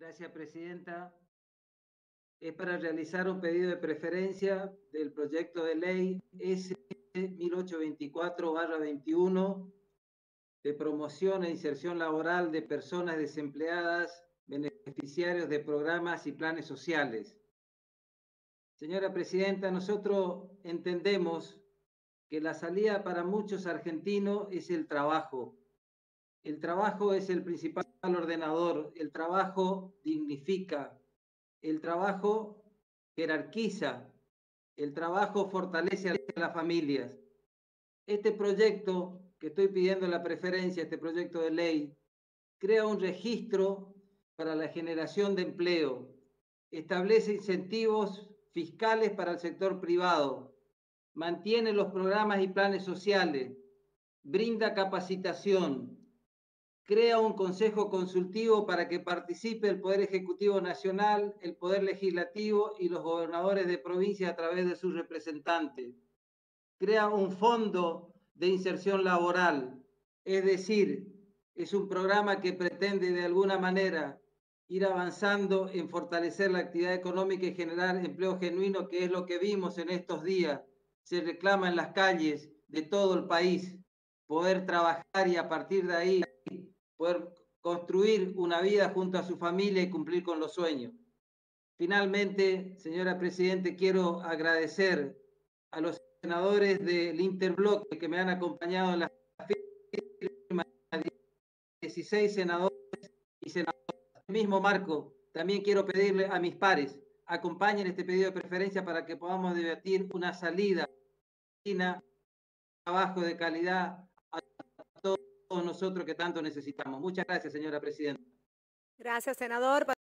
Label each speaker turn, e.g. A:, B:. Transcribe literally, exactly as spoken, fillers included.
A: Gracias, presidenta. Es para realizar un pedido de preferencia del proyecto de ley S mil ochocientos veinticuatro barra veintiuno de promoción e inserción laboral de personas desempleadas, beneficiarios de programas y planes sociales. Señora presidenta, nosotros entendemos que la salida para muchos argentinos es el trabajo. El trabajo es el principal ordenador, el trabajo dignifica, el trabajo jerarquiza, el trabajo fortalece a las familias. Este proyecto que estoy pidiendo la preferencia, este proyecto de ley, crea un registro para la generación de empleo, establece incentivos fiscales para el sector privado, mantiene los programas y planes sociales, brinda capacitación, crea un consejo consultivo para que participe el Poder Ejecutivo Nacional, el Poder Legislativo y los gobernadores de provincia a través de sus representantes. Crea un fondo de inserción laboral, es decir, es un programa que pretende de alguna manera ir avanzando en fortalecer la actividad económica y generar empleo genuino, que es lo que vimos en estos días. Se reclama en las calles de todo el país poder trabajar y a partir de ahí poder construir una vida junto a su familia y cumplir con los sueños. Finalmente, señora Presidente, quiero agradecer a los senadores del Interbloque que me han acompañado en la firma, dieciséis senadores y senadoras. El mismo marco, también quiero pedirle a mis pares, acompañen este pedido de preferencia para que podamos debatir una salida, un trabajo de calidad a todos nosotros que tanto necesitamos. Muchas gracias, señora Presidenta.
B: Gracias, senador.